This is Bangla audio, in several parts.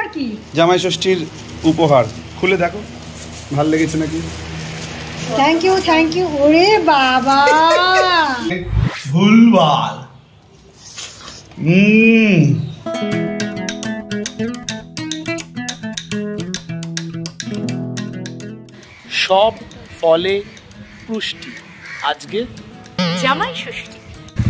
কি জামাই ষষ্ঠীর উপহার খুলে দেখো, ভাল লেগেছে নাকি? Thank you. ওরে বাবা ভুলভাল। সব ফলে পুষ্টি, আজকে জামাই ষষ্ঠী।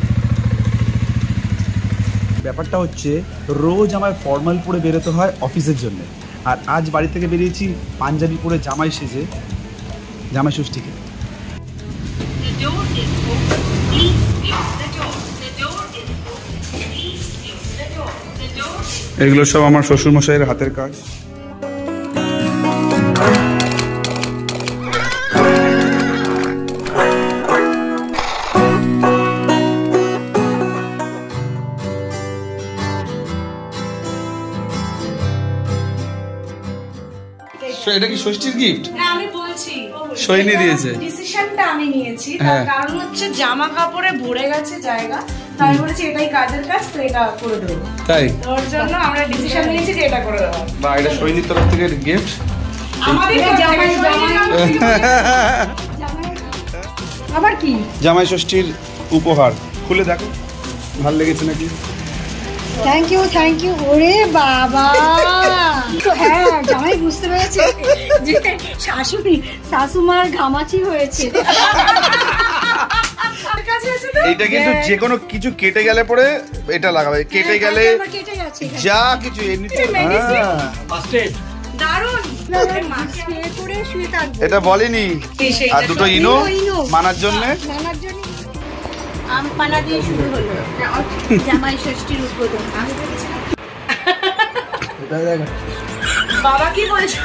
ব্যাপারটা হচ্ছে রোজ আমার ফর্মাল পরে বেরোতে হয় অফিসের জন্য, আর আজ বাড়ি থেকে বেরিয়েছি পাঞ্জাবি পরে জামাই সেজে জামাই ষষ্ঠীকে। এগুলো সব আমার শ্বশুরমশাইয়ের হাতের কাজ। এটা কি ষষ্ঠীর গিফট? হ্যাঁ আমি বলছি, সৈনি দিয়েছে। ডিসিশনটা আমি নিয়েছি, তার কারণ হচ্ছে জামা কাপড়ে ভরে গেছে জায়গা, তাই বলেছি এটাই কাজের কাজ, তো এটা করে দেবো। তাই তোর জন্য আমরা ডিসিশন নিয়েছি যে এটা করে দেবো। বা এটা সৈনির তরফ থেকে গিফট। আমাদের জামাই আবার কি জামাই ষষ্ঠীর উপহার খুলে দেখো, ভাল লেগেছে নাকি? Thank you. ওরে বাবা হ্যাঁ, জামাই বুঝতে পেরেছে যে শাশুমার ঘামাচি হয়েছে। এইটা কিন্তু যে কোনো কিছু কেটে গেলে পরে এটা লাগাবে, কেটে গেলে যা কিছু এমনিতে। এটা বলেনি। আর দুটো ইনো মানার জন্য আমপানা দিয়ে শুরু হলো জামাই ষষ্ঠীর উদ্বোধন। বাবা কি বলছে?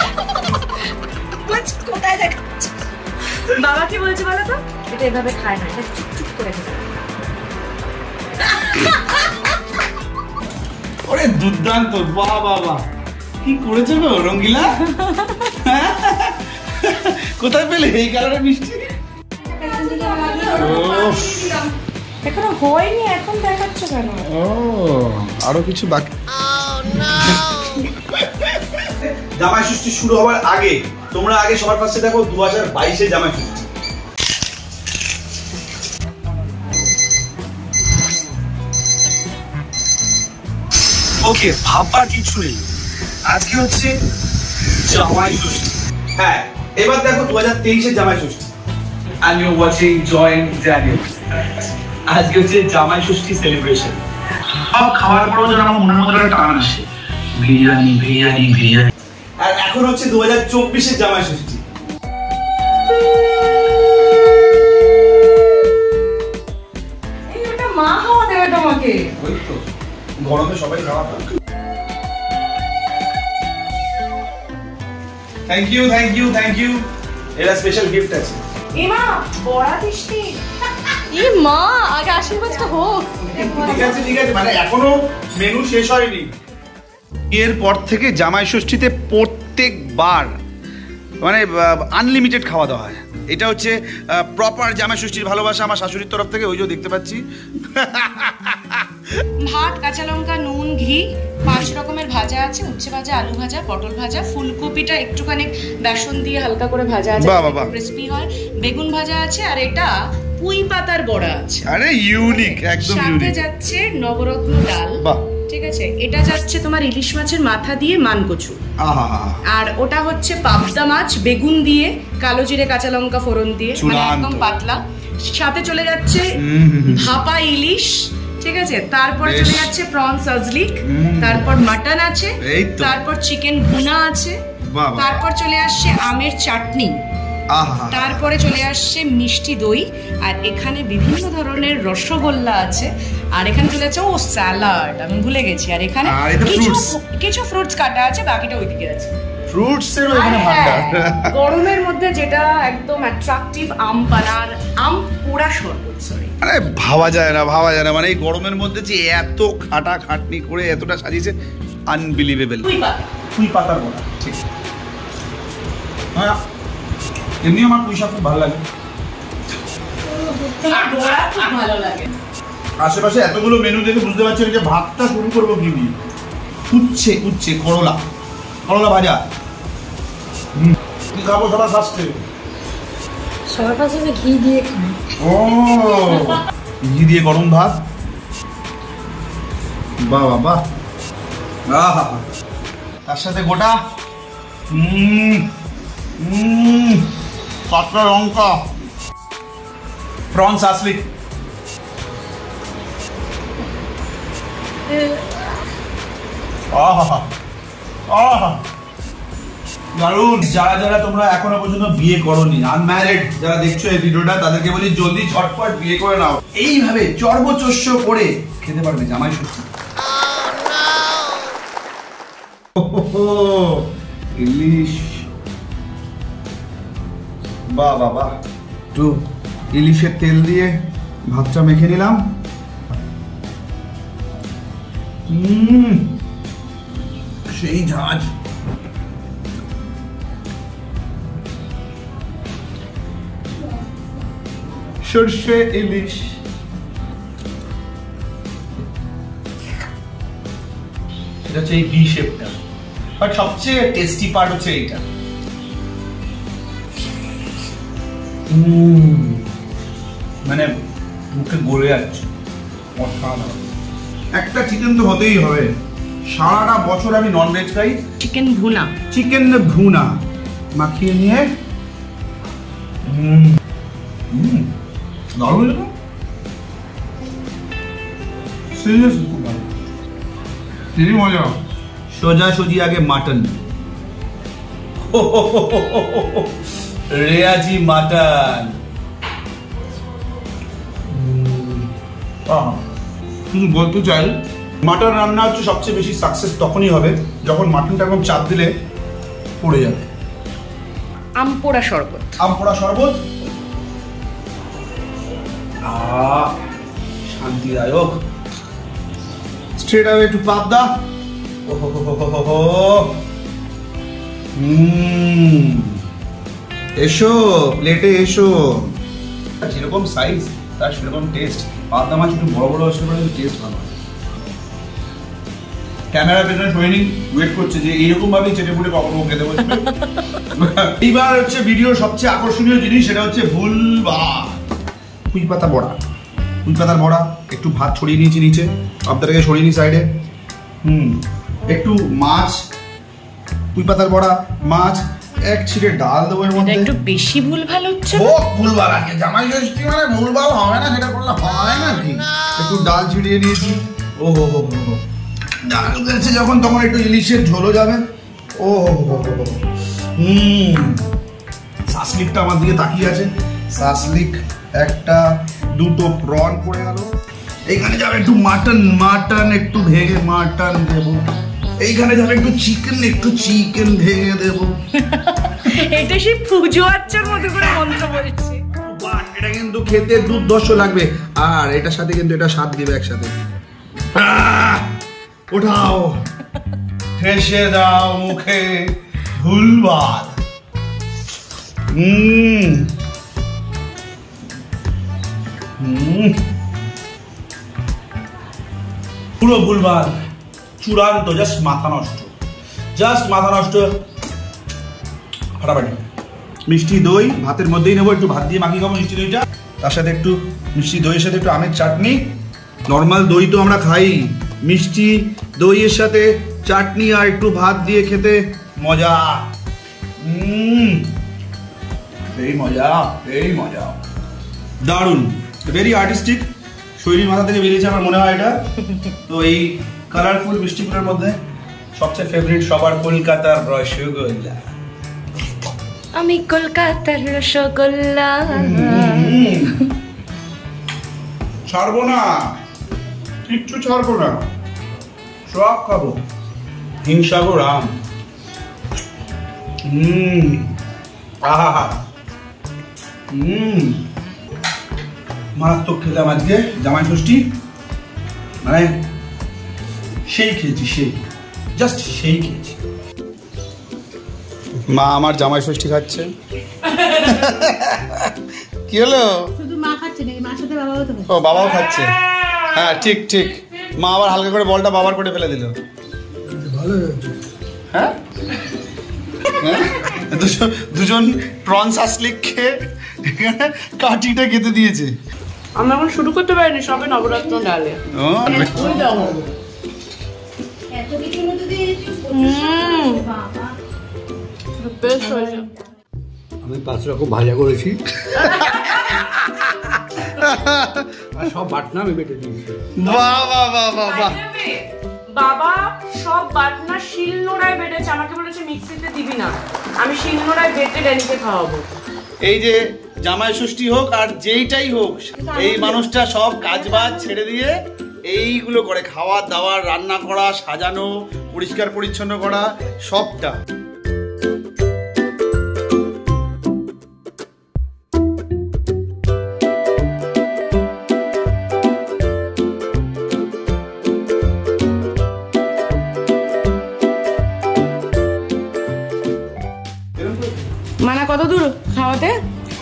কোথায় দেখাচ্ছে? বাবা কি বলছে বলো তো? এটা এভাবে খায় না, এটা চুপ করে খায়। ওরে দুর্দান্ত, বাহ বাহ বাহ, কি করেছো গো রঙ্গিলা? কোথায় পেলে এই কালারের মিষ্টি? এখনো হয়নি, এখন দেখাচ্ছ কেন? ও আরো কিছু বাকি। জামাই ষষ্ঠী শুরু হওয়ার আগে তোমরা আগে সবার পাশে দেখো 2022-এ জামাই ষষ্ঠী। ওকে, ভাববার কিছু নেই, আজকে হচ্ছে জামাই ষষ্ঠী। হ্যাঁ, এবার দেখো 2023-এ জামাই ষষ্ঠী। And you're watching Joy and Daniel. আজকে হচ্ছে জামাই ষষ্ঠী সেলিব্রেশন। সব খাওয়ার পরও যেন আমার মনের মধ্যে একটা টান আসে, বিরিয়ানি বিরিয়ানি বিরিয়ানি। আর এখন হচ্ছে 2024-এর জামাই ষষ্ঠী। এই ওটা মা খাওয়া দেবে তোমাকে। ওই তো গরমে সবাই খাওয়া খায়। Thank you. এরা স্পেশাল গিফট আছে। এমা বড়া দিষ্টি। এ মা, আগে আশীর্বাদটা হোক। ঠিক আছে, মানে এখনো মেনু শেষ হয়নি। এরপর থেকে জামাই ষষ্ঠীতে প্রত্যেকবার মানে আনলিমিটেড খাওয়া দাওয়া হয়। এটা হচ্ছে প্রপার জামাই ষষ্ঠীর ভালোবাসা আমার শাশুড়ির তরফ থেকে। ওই যে দেখতে পাচ্ছি ভাত, কাঁচা লঙ্কা, নুন, ঘি, 5 রকমের ভাজা আছে, উচ্ছে ভাজা, আলু ভাজা, পটল ভাজা, ফুলকপিটা একটুখানি বেসন দিয়ে হালকা করে ভাজা আছে, ক্রিসপি হয়, বেগুন ভাজা আছে, আর এটা পুঁই পাতার বড়া আছে। আরে ইউনিক, একদম ইউনিক। সাথে যাচ্ছে নবরত্ন ডাল। বাহ, ঠিক আছে। এটা যাচ্ছে তোমার ইলিশ মাছের মাথা দিয়ে মানকচু। আর ওটা হচ্ছে পাবদা মাছ বেগুন দিয়ে, কালো জিরে কাঁচা লঙ্কা ফোড়ন দিয়ে, মানে একদম পাতলা। সাথে চলে যাচ্ছে ভাপা ইলিশ, ঠিক আছে। তারপরে চলে যাচ্ছে প্রন সাজলিক, তারপর মাটন আছে, তারপর চিকেন ভুনা আছে, তারপর চলে আসছে আমের চাটনি, তারপরে চলে আসছে মিষ্টি দই, আর এখানে বিভিন্ন ধরনের রসগোল্লা আছে, আর এখানে চলে যাচ্ছে ও স্যালাড, আমি ভুলে গেছি, আর এখানে কিছু ফ্রুটস কাটা আছে, বাকিটা ওইদিকে আছে। ফ্রুটসেরও এখানে ভান্ডার। গরমের মধ্যে যেটা একদম অ্যাট্রাকটিভ আম পানার আম পোড়া শরবত। আরে ভাবা যায় না, মানে এই গরমের মধ্যে যে এত খাটাখাটনি করে এতটা সাজিয়েছে, আনবিলিভেবল। পুঁই পাতার বড়া, ঠিক। হ্যাঁ, এমনি আমার পুঁই শাক খুব ভালো লাগে। আশেপাশে এতগুলো মেনু দেখে বুঝতে পারছি যে ভাতটা শুরু করবো কি দিয়ে। উচ্ছে উচ্ছে করলা করলা ভাজা। কি খাবো সবার ফার্স্টে? সবার ফার্স্টে ঘি দিয়ে খাই। ও ঘি দিয়ে গরম ভাত, বাহ বাহ বাহ, তার সাথে গোটা কাঁচা লঙ্কা, প্রন সাসলিক। দারুন। যারা যারা তোমরা এখনো পর্যন্ত বিয়ে করোনি, আনম্যারিড যারা দেখছো এই ভিডিওটা, তাদেরকে বলি জলদি ঝটপট বিয়ে করে নাও। এইভাবে চর্বচস্য করে খেতে পারবে জামাই ষষ্ঠী। ইলিশ, বাহ বাহ বাহ। একটু ইলিশের তেল দিয়ে ভাতটা মেখে নিলাম। সেই ঝাঁজ। সর্ষে ইলিশ, এটা হচ্ছে এই ভি শেপটা, বাট সবচেয়ে টেস্টি পার্ট হচ্ছে এইটা। মানে মুখে গলে যাচ্ছে। একটা চিকেন তো হতেই হবে। সারাটা বছর আমি ননভেজ খাই। চিকেন ভুনা, চিকেন ভুনা মাখিয়ে নিয়ে দারুণ লাগে। সিরিয়াসলি খুব ভালো, খুবই মজা। সোজাসুজি আগে মাটন, রেয়াজি মাটন। বলতে চাই মাটন রান্না হচ্ছে সবচেয়ে বেশি সাকসেস তখনই হবে যখন মাটনটা একদম চাপ দিলে পড়ে যাবে। আমপোড়া শরবত, আমপোড়া শরবত শান্তিদায়ক। স্ট্রেট অ্যাওয়ে টু পাবদা। এসো প্লেটে এসো। যেরকম সাইজ তার সেরকম টেস্ট। পাবদা মাছ একটু বড় বড় আসলে পরে টেস্ট ভালো হয়। ক্যামেরা পেছনে সৈনিক ওয়েট করছে যে এইরকম ভাবেই চেটে পুটে কখনো খেতে বসবে। এইবার হচ্ছে ভিডিওর সবচেয়ে আকর্ষণীয় জিনিস, সেটা হচ্ছে ভুলভাল। পুঁই পাতা বড়া, পুঁই পাতার বড়া। একটু ভাত ছড়িয়ে নিয়েছি নিচে, আপনাদেরকে সরিয়ে নিই সাইডে। একটু মাছ, পুঁই পাতার বড়া, মাছ, এক ছিঁড়ে ডাল দেবো এর মধ্যে। একটু বেশি ভুলভাল হচ্ছে। ও ভুলভাল আগে জামাই ষষ্ঠী মানে ভুলভাল হবে না, সেটা করলে হয় না কি। একটু ডাল ছিটিয়ে নিয়েছি। ও হো হো হো, ডাল গেছে যখন তখন একটু ইলিশের ঝোলও যাবে। ও হো হো হো। সাসলিকটা আমার দিকে তাকিয়ে আছে। সাসলিক একটা দুটো প্রন পড়ে গেল। এইখানে যাবে একটু মাটন, মাটন একটু ভেঙে মাটন দেবো। এইখানে যাবে একটু চিকেন ভেঙে দেবো। এটা সেই পুজো আচ্চার মতো করে মন্ত্র বলছে। এটা কিন্তু খেতে দুর্ধর্ষ লাগবে, আর এটার সাথে কিন্তু এটা স্বাদ দিবে একসাথে। ওঠাও, ঠেসে দাও মুখে ভুলভাল। পুরো ভুলভাল, চূড়ান্ত, জাস্ট মাথা নষ্ট, জাস্ট মাথা নষ্ট। ফাটাফাটি। মিষ্টি দই ভাতের মধ্যেই নেবো, একটু ভাত দিয়ে মাখিয়ে খাবো মিষ্টি দইটা। তার সাথে একটু মিষ্টি দইয়ের সাথে একটু আমের চাটনি। নর্মাল দই তো আমরা খাই, মিষ্টি দইয়ের সাথে চাটনি আর একটু ভাত দিয়ে খেতে মজা। এই মজা, এই মজা, দারুণ, ভেরি আর্টিস্টিক। শৈলীর মাথা থেকে বেরিয়েছে আমার মনে হয় এটা। তো এই কালারফুল মিষ্টিগুলোর মধ্যে সবচেয়ে ফেভারিট সবার কলকাতার রসগোল্লা। আমি কলকাতার রসগোল্লা। ছাড়বো না, কিচ্ছু ছাড়বো না, সব খাবো। হিংসা গো রাম। আহা, মারাত্মক খেলাম আজকে জামাই ষষ্ঠী। মানে সেই খেয়েছি, সেই জাস্ট সেই খেয়েছি। মা আমার জামাই ষষ্ঠী খাচ্ছে। কি হলো? শুধু মা খাচ্ছে না, মার সাথে বাবাও তো খাচ্ছে। ও বাবাও খাচ্ছে, হ্যাঁ ঠিক ঠিক। মা আবার হালকা করে বলটা বাবার করে ফেলে দিল। হ্যাঁ দুজন প্রনস আসলিক খেয়ে এখানে কাঠিটা খেতে দিয়েছে। আমরা এখন শুরু করতে পারিনি, সবে নবরত্ন ডালে। আমি 5 রকম ভাজা করেছি আর সব বাটনা আমি বেটে দিয়েছি। বাহ বাহ বাহ বাহ বাহ। বাবা সব বাটনা শিলনোড়ায় বেটেছে, আমাকে বলেছে মিক্সিতে দিবি না, আমি শিলনোড়ায় বেটে ড্যানিকে খাওয়াবো। এই যে জামাই ষষ্ঠী হোক আর যেইটাই হোক, এই মানুষটা সব কাজবাজ ছেড়ে দিয়ে এইগুলো করে, খাওয়া দাওয়া, রান্না করা, সাজানো, পরিষ্কার পরিচ্ছন্ন করা, সবটা। মানা কত দূর খাওয়াতে?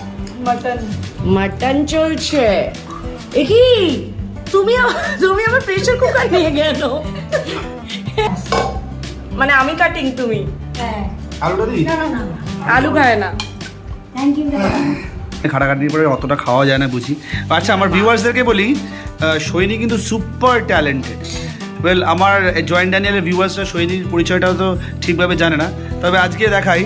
মাটন চলছে। কি তুমি আমার প্রেসার কুকার নিয়ে গেল? মানে আমি কাটিং, তুমি আলুটা দিই? আলু খায় না। Thank you. খাটাখাটির পরে অতটা খাওয়া যায় না বুঝি। আচ্ছা, আমার ভিউয়ার্সদেরকে বলি, সৈনী কিন্তু সুপার ট্যালেন্টেড। ওয়েল, আমার জয়েন্ট ড্যানিয়েলের ভিউয়ার্সরা সৈনীর পরিচয়টাও তো ঠিকভাবে জানে না, তবে আজকে দেখাই।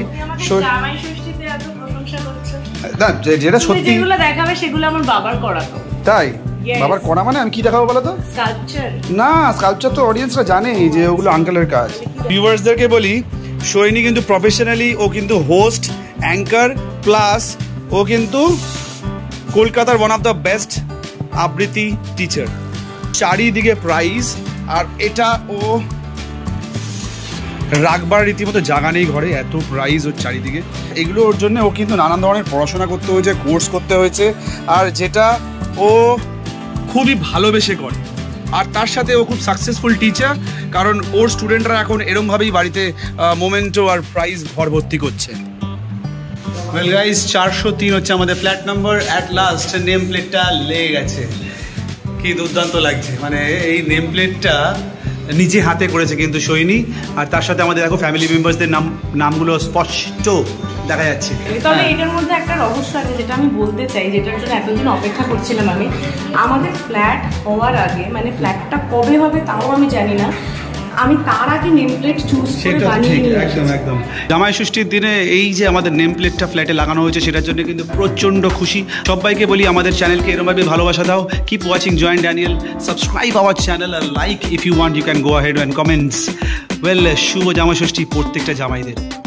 যেটা সত্যি যেগুলো দেখাবে সেগুলো আমার বাবার করা। তো তাই? বাবার করা মানে আমি কি দেখাবো বলো তো? স্কাল্পচার না, স্কাল্পচার তো অডিয়েন্সরা জানে যে ওগুলো আঙ্কেলের কাজ। ভিউয়ার্সদেরকে বলি, সৈনী কিন্তু প্রফেশনালি, ও কিন্তু হোস্ট, অ্যাঙ্কার, প্লাস ও কিন্তু কলকাতার ওয়ান অফ দ্য বেস্ট আবৃত্তি টিচার। চারিদিকে প্রাইজ, আর এটা ও রাখবার রীতিমতো জায়গা নেই ঘরে, এত প্রাইজ ওর চারিদিকে। এগুলো ওর জন্য ও কিন্তু নানান ধরনের পড়াশোনা করতে হয়েছে, কোর্স করতে হয়েছে, আর যেটা ও খুবই ভালোবেসে করে। আর তার সাথে ও খুব সাকসেসফুল টিচার, কারণ ওর স্টুডেন্টরা এখন এরমভাবেই বাড়িতে মোমেন্টো আর প্রাইজ ভর ভর্তি করছে। ওয়েল গাইস, 403 হচ্ছে আমাদের flat number. At last name প্লেটটা লেগে গেছে, কি দুর্দান্ত লাগছে। মানে এই নেম প্লেটটা নিজে হাতে করেছে কিন্তু সৈনী, আর তার সাথে আমাদের দেখো ফ্যামিলি মেম্বার্সদের নামগুলো স্পষ্ট দেখা যাচ্ছে। তবে এটার মধ্যে একটা রহস্য আছে যেটা আমি বলতে চাই, যেটার জন্য এতদিন অপেক্ষা করছিলাম আমি। আমাদের ফ্ল্যাট হওয়ার আগে, মানে ফ্ল্যাটটা কবে হবে তাও আমি জানি না, আমি তার আগে নেম প্লেট চুজ করে বানিয়ে নিই। একদম একদম। জামাই ষষ্ঠীর দিনে এই যে আমাদের নেম প্লেটটা ফ্ল্যাটে লাগানো হয়েছে, সেটার জন্য কিন্তু প্রচণ্ড খুশি। সবাইকে বলি, আমাদের চ্যানেলকে এরকমভাবে ভালোবাসা দাও। Keep watching Joint Daniel, subscribe our channel, আর like if you want, you can go ahead and comments. Well, শুভ জামাই ষষ্ঠী প্রত্যেকটা জামাইদের।